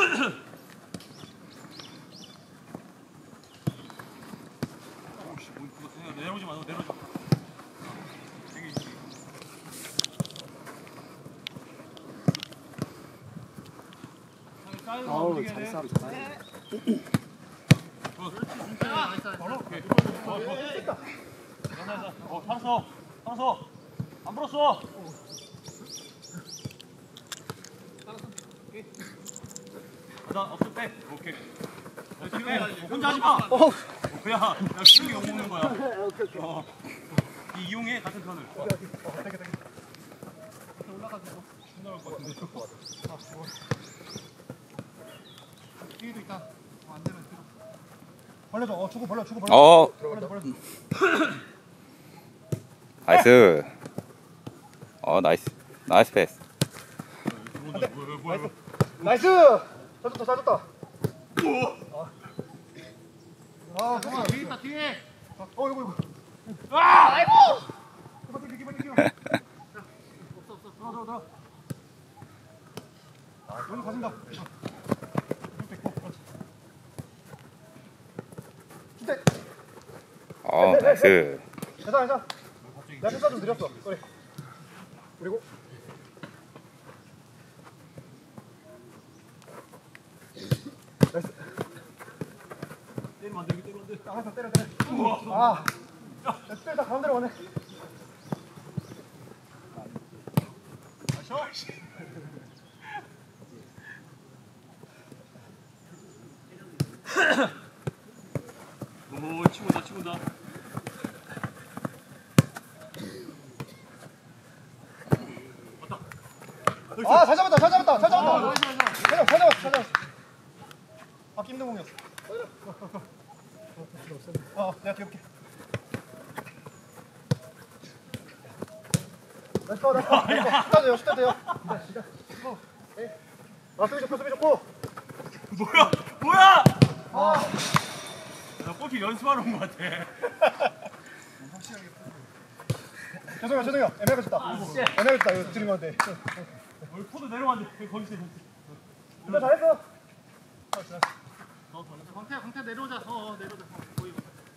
내려오지 마, 내려오지 마. 아우 잘 싸움 잘하네. 살았어. 안 불었어. 나 없을 때. 오케이. 혼자 하지 마. 그냥 쉽게 욕 먹는 거야. 이용해 같은 편을. 올라가서 올라갈 것 같은데. 뒤에도 있다. 안 되면 뒤로. 벌려줘. 주고 벌려. 벌려줘. 나이스. 나이스 패스. 나이스. 잘 줬다. 아, 정말 뒤에 있다 뒤에. 이거. 아이고. 기본. 없어. 들어. 여기 가진다. 나이스. 괜찮아. 내가 패스 좀 느렸어. 그래. 그리고 나이스. 때리면 안 돼. 항상 때려. 아, 때리다 가운데로 가네. 오, 치고다. 아, 잘 잡았다. 잘 잡았어. 받기 힘든 공이었어. 내가 귀엽게. 나이스. 슛 돼요. 수비 좋고. 뭐야? 나 골키 연습하러 온 것 같아. 죄송해요. 애매하게 쳤다. 이거 드린 건데. 포도 내려왔는데 거기 있어. 진짜 잘했어. 강태 내려오자. 내려오자. 보이고.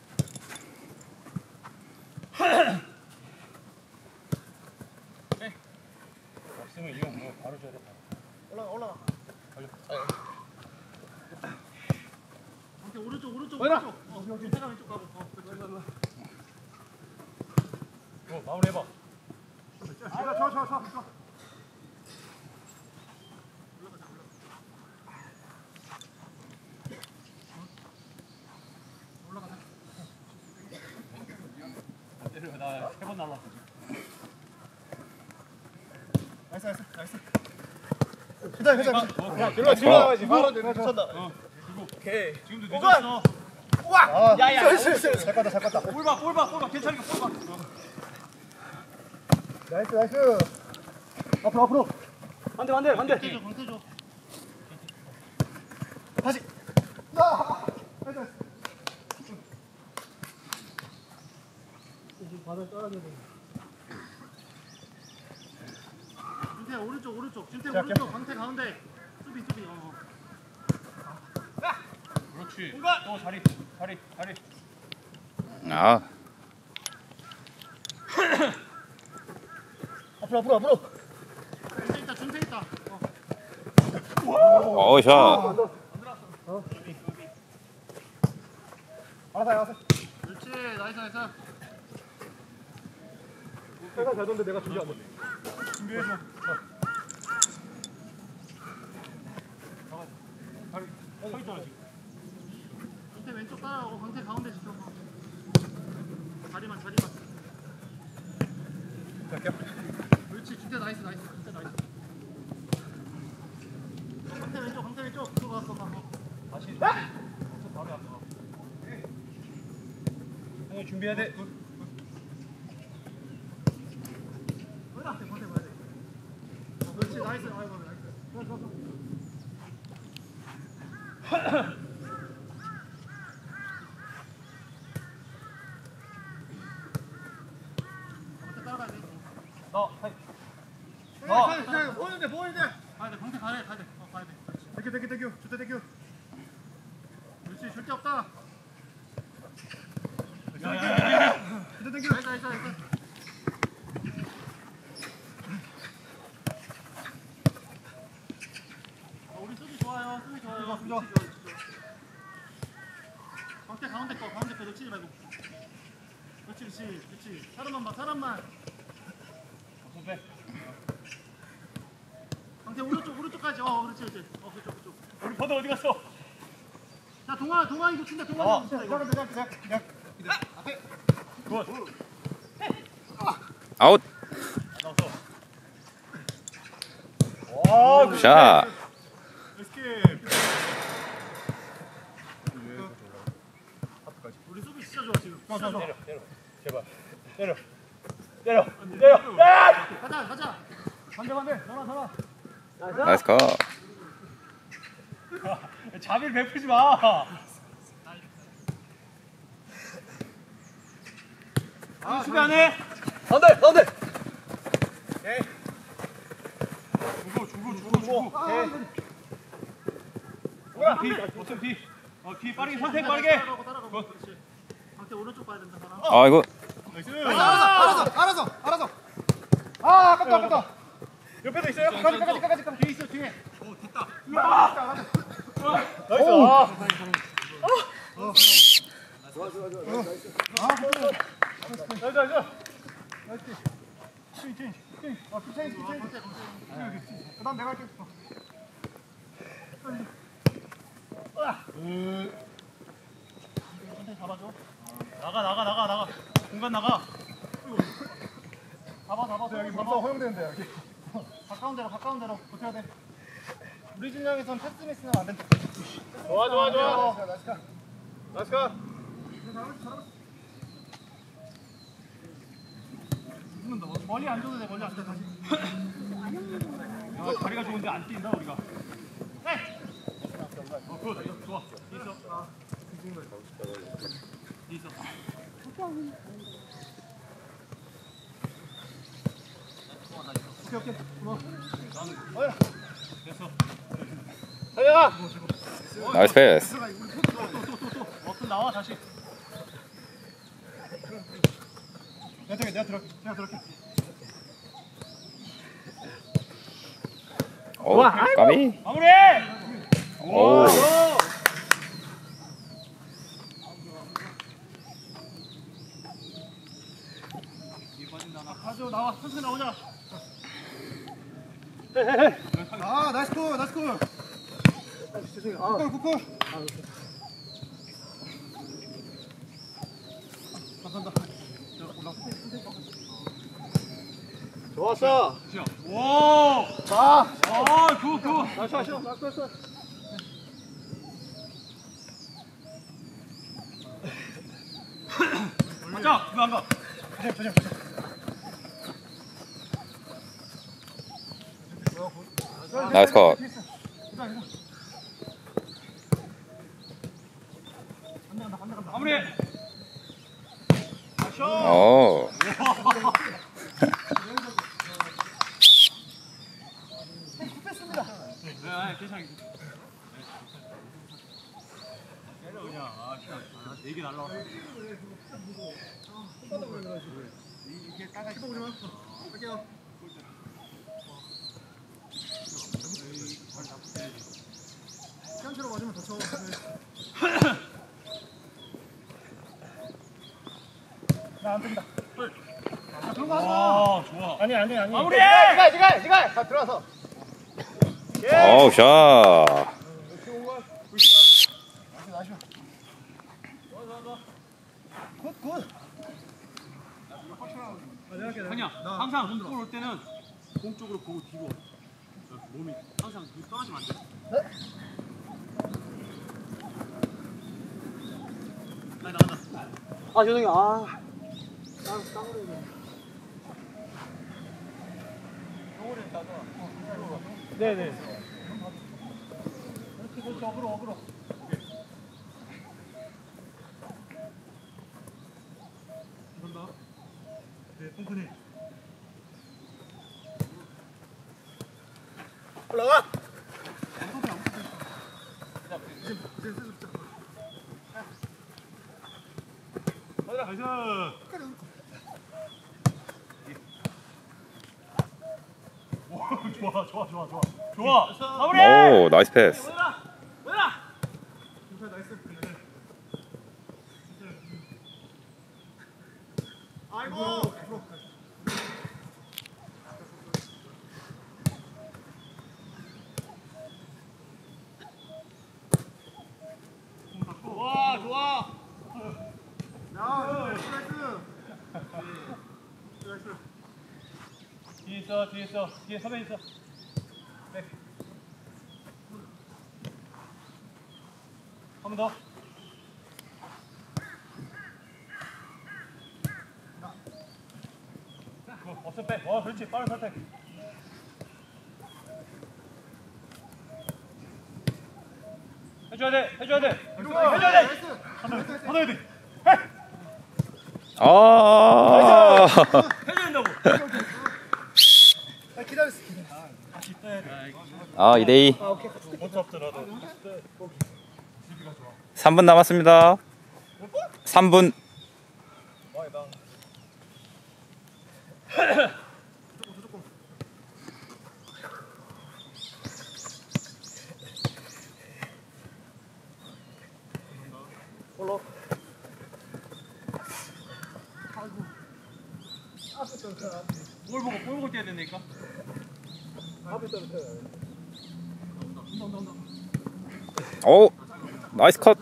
없으면 이거 뭐 바로 줘야 돼. 올라가. 강태 오른쪽. 여기. 강태가 왼쪽 가고. 마무리 해봐. 좋아. 나 3번 날랐어. 나이스. 괜찮아. 들어가야지. 바로 미쳤다. 오케이. 지금도 늦었어. 야야. 잘 갔다. 볼봐. 괜찮으니까 볼봐. 나이스. 앞으로. 반대. 강태 줘. 다시. 바닥 떨어져야 돼. 준태 오른쪽. 준태 자, 오른쪽. 강태 가운데. 수비. 그렇지. 또 자리. 앞으로. 준태 있다. 샷. 알았어. 그렇지. 나이스. 내가 잘 던데 내가 준비 안 돼. 준비해줘. 서 있잖아 지금. 준태 왼쪽 따라오고 강태 가운데 지켜. 자리만. 그렇지. 준태 나이스. 강태 왼쪽. 들어갔어. 다시. 바로 앞서. 형이 준비해야 돼. 그렇지. 나이스. 아이고 나이스. 따라가야 돼. 너. 보이는데. 가야 돼. 강태 가야 돼. 가야 돼. 땡큐. 좋다, 땡큐. 그렇지, 절대 없다. 좋다, 땡큐. 나이스. 우리 수비 좋아요. 수비 좋아요. 수비 좋아. 가운데 거 놓치지 말고. 그렇지. 사람만. 빼. 강태 오른쪽까지. 그렇지. 그쪽. 우리 버드 어디 갔어? 자, 동아 이거 친다. 동아 이거 친다. 그냥. 앞에. 굿. 아웃. 나왔어. 와, 샷. 스킵. 우리 수비 진짜 좋아 지금. 내려. 제발. 때려. 가자. 반대. 전화. 나이스 컷. 자비를 베푸지 마. 수비 안 해. 가운데. 주고. 어떤 비. 비 빠르게 선택 빠르게. 따라가고. 그렇지. 강태 오른쪽 봐야 된다. 사람. 아 이거 나이스. 알았어. 아깝다. 옆에도 있어요? 가지. 뒤에 있어 뒤에. 됐다. 나이스. 팅. 그다음 내가 할게. 선택 잡아줘. 나가. 공간 나가. 잡아. 여기 문서 허용되는데 여기. 가까운 데로 버텨야 돼. 우리 진영에선 패스 미스는 안 된다. 좋아. 나이스 컷. 멀리 안 줘도 돼. 다시. 다리가 좋은데 안 뛴다 우리가. 굿. 좋아. 있어. 오케이. 됐어. 나이스 패스. 또 나와 다시. 내가 들어갈게. 오 까비. 마무리. 오. 가져 나와. 천천히 나오자. 나이스 콜. 굿. 좋았어. 오. 굿. 나이스. 가자. 왜안 가? 조심. 나이스 컷. 마무리. 오. 괜찮아. 때려 그냥. 네 개 날라와. 이게 따가 있어. 할게요. 시간치로 맞으면 더 쳐. 나안 뜬다. 그런 거 하지 마. 좋아. 아니. 마무리! 지가. 다 들어와서. 오 샷. 굿. 그냥 항상 골 올 때는 공 쪽으로 보고 뒤로 몸이 항상 뒤 떨어지면 안 돼. 나간다. 죄송해요. 네네. 그렇지. 어그로. 간다. 네, 펑크네. 올라가. 나이스. 오, 좋아. 마무리. 오, 나이스 패스. 아이고. 좋아. 야, 스트라이크. 뒤에 있어. 뒤에 선배 있어. 네. 한 번 더. 없어 빼. 그렇지. 빠른 선택. 해줘야 돼. 받아야 돼. 아. 해줘야 된다고. 기다렸어. 아, 2대2. 못 잡더라도. 3분 남았습니다. 3분. 볼 보고 뛰어야 된다니까. 오, 나이스 컷.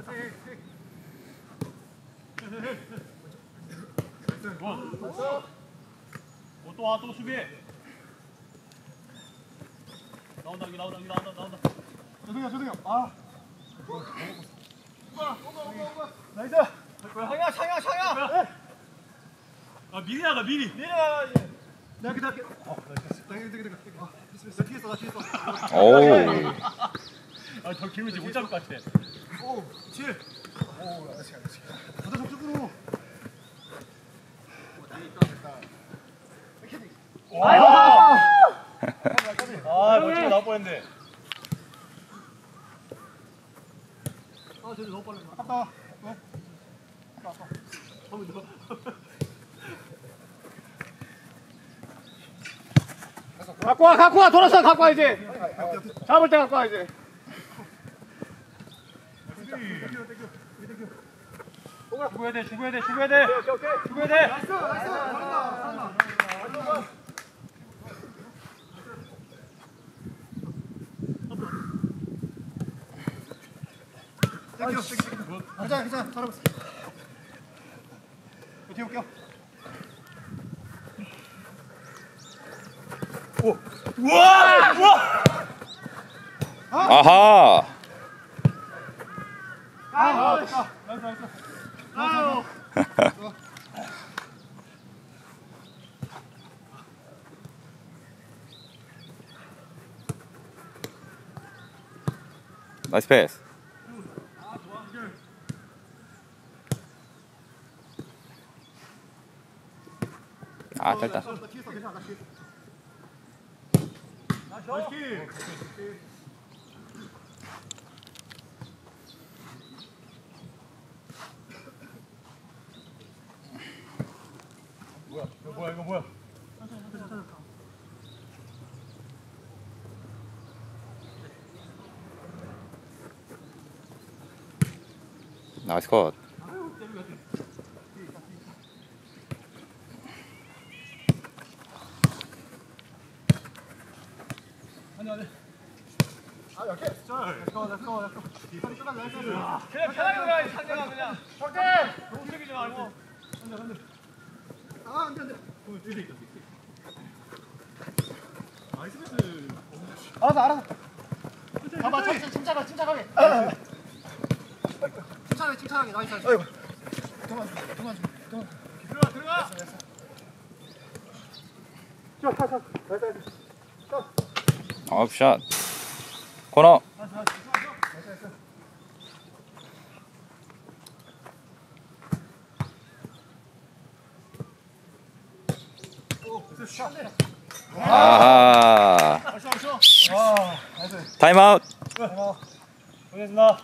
또 수비해. 나온다. 조승현. 아. 나이스. 상야. 아, 미리 나가. 내가 기다릴게. 내가. 나 뒤에 있어. 오. 아, 저 김우지 못 잡을 것 같아. 오, 7. 가자 적극으로. 멋지게 나올 뻔했는데. 쟤들 너무 빨라. 아깝다. 왜? 갖고 와. 돌아서 갖고 와 이제. 잡을 때 갖고 와 이제. 죽어야 돼. 괜찮아. 잘하고 있어. 뒤에 올게요. 우와! 아하. 아유. 나이스 패스. 아, 짧다. 나 뒤에 있어. 괜찮아. 나 뒤에 있어. 이거 뭐야? 나이스 컷. 아, 약해. 렛츠고. 그냥 편하게 놀아야지. 상대가 그냥. 너무 움직이지 말고. 아, 안 돼. 나이스 패스. 알았어. 봐봐, 침착하게. 침착하게. 나이스. 아이고. 그만. 들어가. 아웃샷. 코너. 아하. 타임아웃. 고생했습니다.